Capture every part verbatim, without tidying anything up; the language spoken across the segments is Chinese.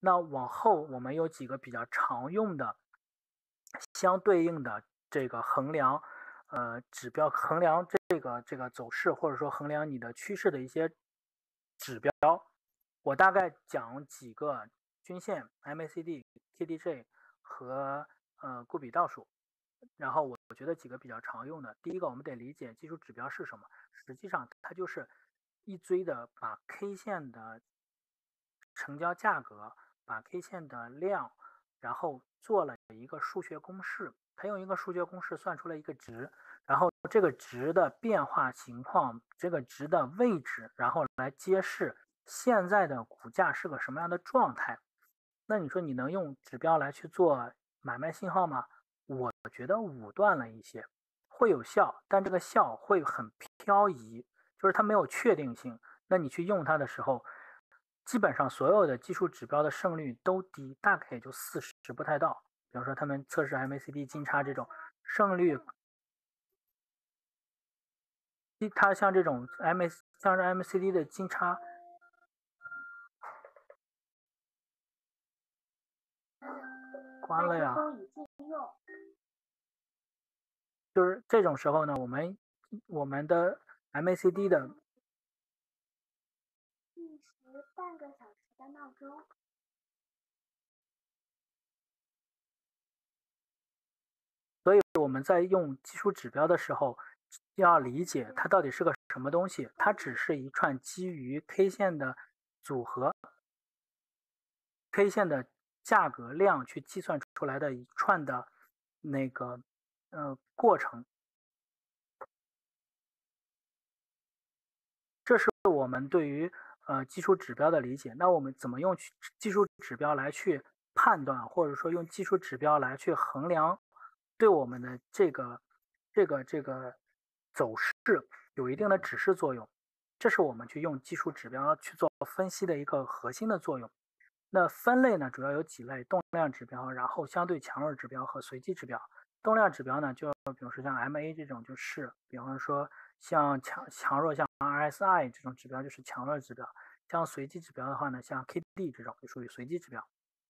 那往后我们有几个比较常用的相对应的这个衡量呃指标，衡量这个这个走势，或者说衡量你的趋势的一些指标。我大概讲几个均线 M A C D、K D J 和呃固比倒数。然后我觉得几个比较常用的，第一个我们得理解技术指标是什么，实际上它就是一堆的把 K 线的成交价格，把 K 线的量，然后做了一个数学公式，它用一个数学公式算出了一个值，然后这个值的变化情况，这个值的位置，然后来揭示现在的股价是个什么样的状态。那你说你能用指标来去做买卖信号吗？我觉得武断了一些，会有效，但这个效会很漂移，就是它没有确定性。那你去用它的时候，基本上所有的技术指标的胜率都低，大概也就四十不太到。比方说他们测试 M A C D 金叉这种胜率，它像这种 M A 像是 M A C D 的金叉。关了呀。就是这种时候呢，我们我们的 M A C D 的计时半个小时的闹钟。 所以我们在用技术指标的时候，要理解它到底是个什么东西。它只是一串基于 K 线的组合 ，K 线的价格量去计算出来的一串的那个呃过程。这是我们对于呃技术指标的理解。那我们怎么用技术指标来去判断，或者说用技术指标来去衡量对我们的这个这个这个走势有一定的指示作用？这是我们去用技术指标去做分析的一个核心的作用。那分类呢，主要有几类：动量指标，然后相对强弱指标和随机指标。动量指标呢，就比如说像 M A 这种，就是比方说像强强弱像 R S I 这种指标就是强弱指标。像随机指标的话呢，像 K D 这种就属于随机指标。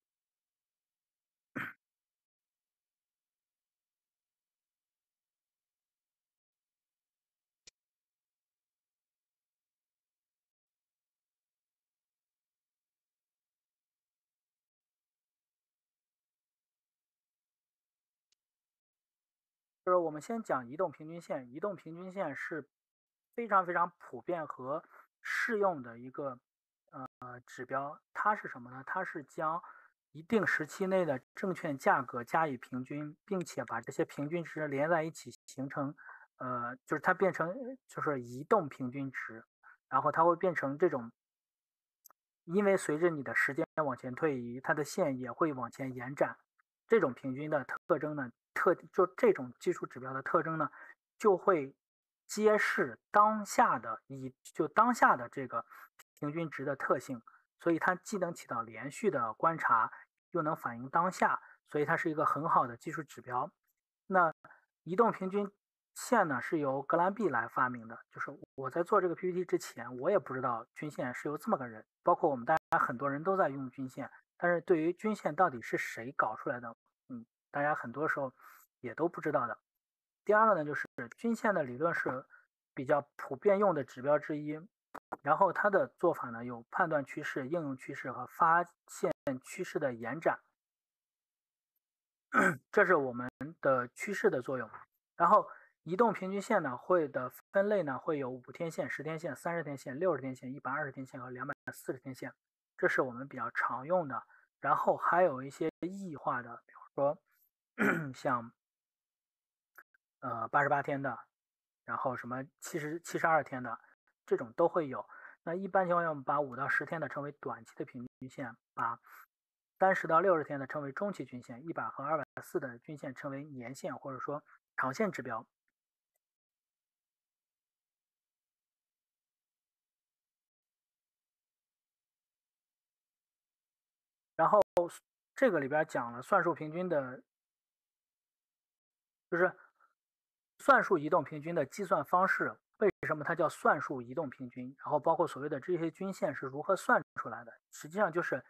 就是我们先讲移动平均线，移动平均线是非常非常普遍和适用的一个呃指标。它是什么呢？它是将一定时期内的证券价格加以平均，并且把这些平均值连在一起，形成呃，就是它变成就是移动平均值，然后它会变成这种，因为随着你的时间往前推移，它的线也会往前延展。这种平均的特征呢，特就这种技术指标的特征呢，就会揭示当下的以就当下的这个平均值的特性，所以它既能起到连续的观察，又能反映当下，所以它是一个很好的技术指标。那移动平均线呢，是由格兰碧来发明的。就是我在做这个 P P T 之前，我也不知道均线是由这么个人，包括我们大家很多人都在用均线，但是对于均线到底是谁搞出来的，嗯，大家很多时候也都不知道的。第二个呢，就是均线的理论是比较普遍用的指标之一，然后它的做法呢有判断趋势、应用趋势和发现趋势的延展，这是我们的趋势的作用。然后移动平均线呢会的分类呢会有五天线、十天线、三十天线、六十天线、一百二十天线和两百四十天线，这是我们比较常用的。然后还有一些异化的，比如说像呃八十八天的，然后什么七十七十二天的，这种都会有。那一般情况下，我们把五到十天的称为短期的平均线，把三十到六十天的称为中期均线，一百和二百四的均线称为年线或者说长线指标。然后这个里边讲了算术平均的，就是算术移动平均的计算方式。为什么它叫算术移动平均？然后包括所谓的这些均线是如何算出来的？实际上就是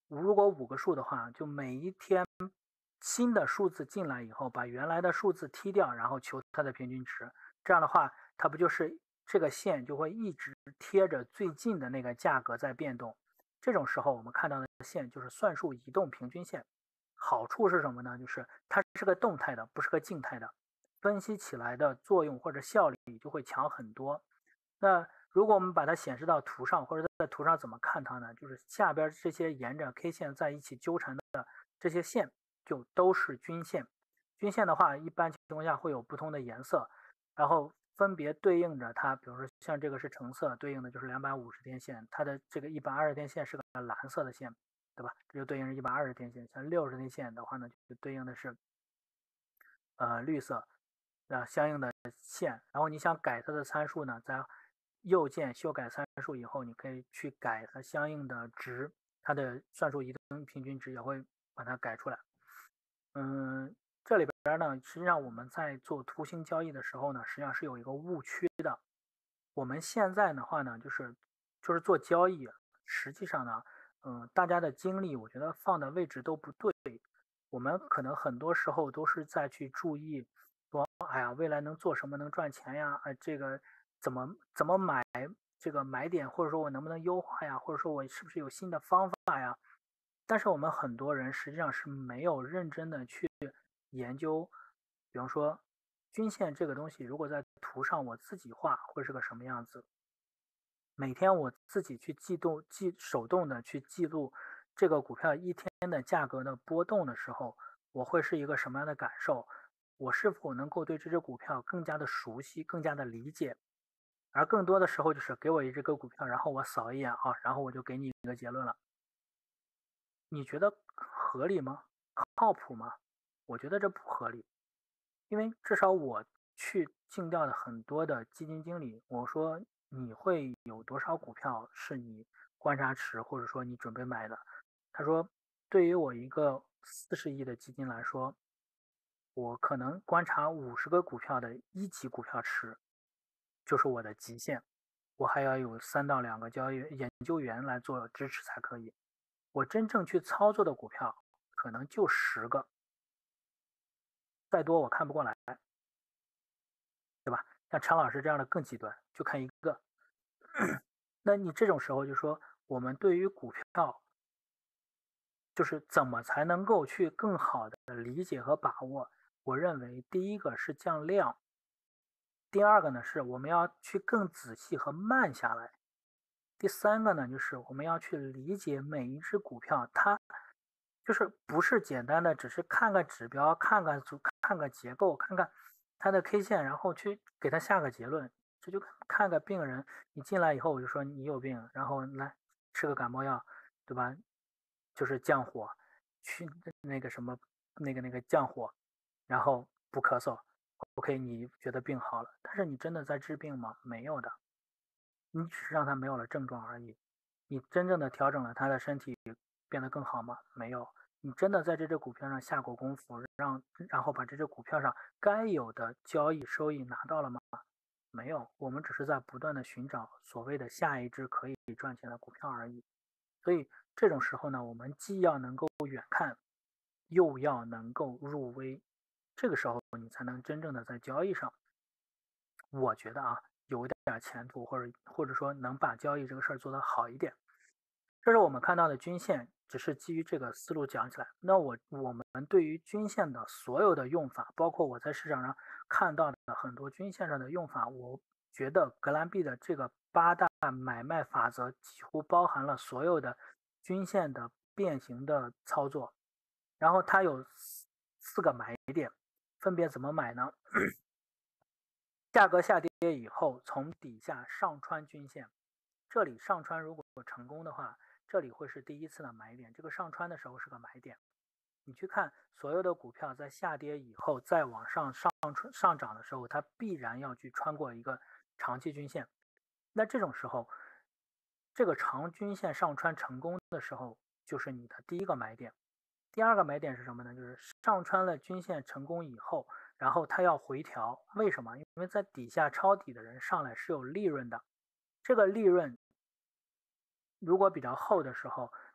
如果五个数的话，就每一天新的数字进来以后，把原来的数字踢掉，然后求它的平均值。这样的话，它不就是这个线就会一直贴着最近的那个价格在变动。这种时候我们看到的线就是算术移动平均线。好处是什么呢？就是它是个动态的，不是个静态的，分析起来的作用或者效率就会强很多。那如果我们把它显示到图上，或者在图上怎么看它呢？就是下边这些沿着 K 线在一起纠缠的这些线就都是均线。均线的话，一般情况下会有不同的颜色，然后分别对应着它，比如说像这个是橙色，对应的就是两百五十天线，它的这个一百二十天线是个蓝色的线，对吧？这就对应着一百二十天线。像六十天线的话呢，就对应的是呃绿色，呃相应的线。然后你想改它的参数呢，在右键修改参数以后，你可以去改它相应的值，它的算术移动平均值也会把它改出来。嗯，这里边呢，实际上我们在做图形交易的时候呢，实际上是有一个误区的。我们现在的话呢，就是就是做交易，实际上呢，嗯，大家的精力我觉得放的位置都不对。我们可能很多时候都是在去注意说，哎呀，未来能做什么能赚钱呀？哎，这个怎么怎么买这个买点，或者说我能不能优化呀？或者说我是不是有新的方法呀？但是我们很多人实际上是没有认真的去研究，比方说均线这个东西，如果在图上我自己画会是个什么样子？每天我自己去记录记手动的去记录这个股票一天的价格的波动的时候，我会是一个什么样的感受？我是否能够对这只股票更加的熟悉，更加的理解？而更多的时候就是给我一只个股票，然后我扫一眼啊，然后我就给你一个结论了。你觉得合理吗？靠谱吗？我觉得这不合理，因为至少我去尽调的很多的基金经理，我说你会有多少股票是你观察池或者说你准备买的？他说，对于我一个四十亿的基金来说，我可能观察五十个股票的一级股票池就是我的极限，我还要有三到两个交易研究员来做支持才可以。我真正去操作的股票可能就十个，再多我看不过来，对吧？像陈老师这样的更极端，就看一个。那你这种时候就说，我们对于股票，就是怎么才能够去更好的理解和把握？我认为第一个是降量，第二个呢是我们要去更仔细和慢下来，第三个呢就是我们要去理解每一只股票它。就是不是简单的只是看个指标、看个组、看个结构、看看它的 K 线，然后去给它下个结论。这就看个病人，你进来以后我就说你有病，然后来吃个感冒药，对吧？就是降火，去那个什么那个那个降火，然后不咳嗽。OK，你觉得病好了，但是你真的在治病吗？没有的，你只是让他没有了症状而已。你真正的调整了他的身体变得更好吗？没有。你真的在这只股票上下过功夫，让然后把这只股票上该有的交易收益拿到了吗？没有。我们只是在不断的寻找所谓的下一只可以赚钱的股票而已。所以这种时候呢，我们既要能够远看，又要能够入微。这个时候你才能真正的在交易上，我觉得啊，有点前途，或者或者说能把交易这个事儿做得好一点。这是我们看到的均线，只是基于这个思路讲起来。那我我们对于均线的所有的用法，包括我在市场上看到的很多均线上的用法，我觉得格兰币的这个八大买卖法则几乎包含了所有的均线的变形的操作。然后它有四个买点，分别怎么买呢？价格下跌以后，从底下上穿均线，这里上穿如果成功的话，这里会是第一次的买点。这个上穿的时候是个买点。你去看所有的股票在下跌以后再往上上上涨的时候，它必然要去穿过一个长期均线。那这种时候，这个长均线上穿成功的时候，就是你的第一个买点。第二个买点是什么呢？就是上穿了均线成功以后，然后它要回调。为什么？因为在底下抄底的人上来是有利润的，这个利润如果比较厚的时候，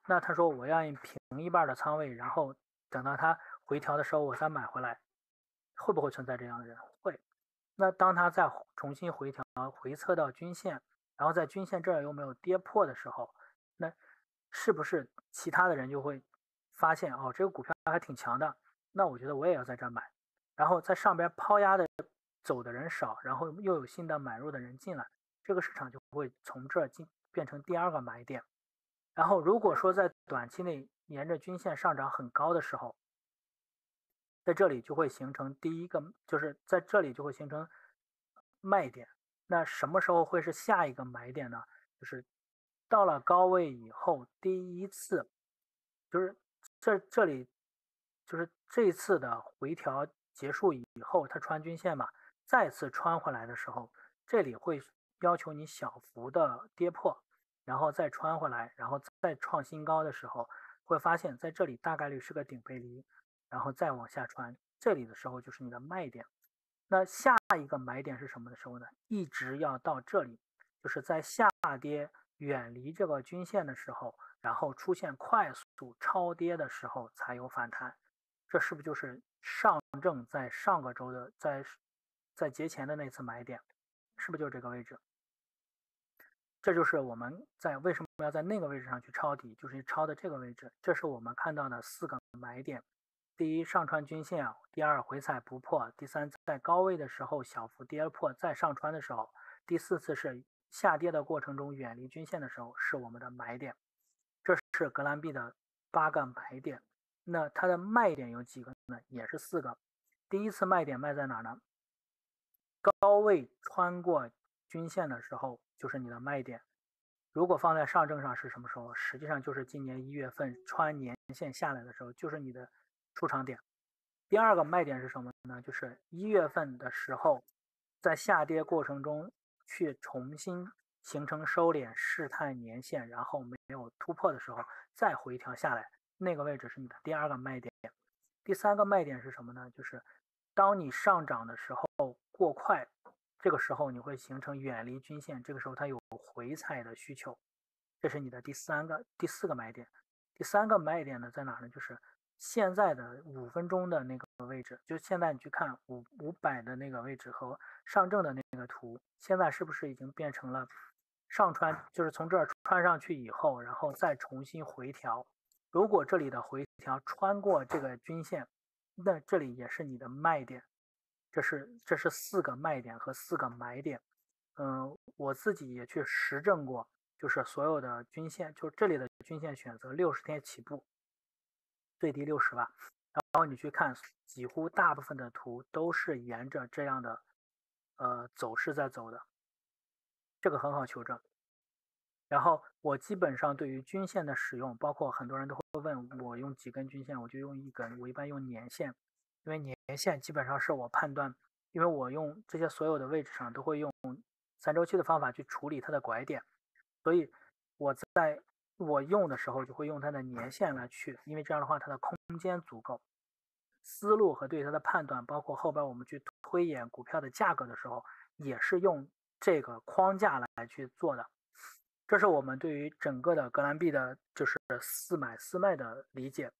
那他说我要平一半的仓位，然后等到它回调的时候我再买回来，会不会存在这样的人？会。那当他再重新回调回测到均线，然后在均线这儿又没有跌破的时候，那是不是其他的人就会发现哦，这个股票还挺强的，那我觉得我也要在这儿买，然后在上边抛压的走的人少，然后又有新的买入的人进来，这个市场就会从这儿进变成第二个买点。然后如果说在短期内沿着均线上涨很高的时候，在这里就会形成第一个，就是在这里就会形成卖点。那什么时候会是下一个买点呢？就是到了高位以后，第一次，就是这这里，就是这一次的回调结束以后，它穿均线嘛，再次穿回来的时候，这里会要求你小幅的跌破，然后再穿回来，然后再创新高的时候，会发现在这里大概率是个顶背离，然后再往下穿，这里的时候就是你的卖点。那下一个买点是什么的时候呢？一直要到这里，就是在下跌远离这个均线的时候，然后出现快速超跌的时候才有反弹。这是不是就是上证在上个周的在在节前的那次买点？是不是就是这个位置？这就是我们在为什么要在那个位置上去抄底，就是抄的这个位置。这是我们看到的四个买点。第一，上穿均线；第二，回踩不破；第三，在高位的时候小幅跌破再上穿的时候；第四次是下跌的过程中远离均线的时候，是我们的买点。这是格兰币的八个买点。那它的卖点有几个呢？也是四个。第一次卖点卖在哪呢？高位穿过均线的时候就是你的卖点。如果放在上证上是什么时候？实际上就是今年一月份穿年线下来的时候，就是你的出场点。第二个卖点是什么呢？就是一月份的时候，在下跌过程中去重新形成收敛，试探年线，然后没有突破的时候再回调下来，那个位置是你的第二个卖点。第三个卖点是什么呢？就是当你上涨的时候过快，这个时候你会形成远离均线，这个时候它有回踩的需求，这是你的第三个、第四个买点。第三个买点呢在哪呢？就是现在的五分钟的那个位置，就现在你去看五五百的那个位置和上证的那个图，现在是不是已经变成了上穿，就是从这儿穿上去以后，然后再重新回调。如果这里的回调穿过这个均线，那这里也是你的卖点。这是这是四个卖点和四个买点。嗯，我自己也去实证过，就是所有的均线，就这里的均线选择六十天起步，最低六十吧。然后你去看，几乎大部分的图都是沿着这样的呃走势在走的，这个很好求证。然后我基本上对于均线的使用，包括很多人都会问我用几根均线，我就用一根，我一般用年线，因为年线基本上是我判断，因为我用这些所有的位置上都会用三周期的方法去处理它的拐点，所以我在我用的时候就会用它的年线来去，因为这样的话它的空间足够，思路和对它的判断，包括后边我们去推演股票的价格的时候，也是用这个框架来去做的。这是我们对于整个的格兰币的，就是四买四卖的理解。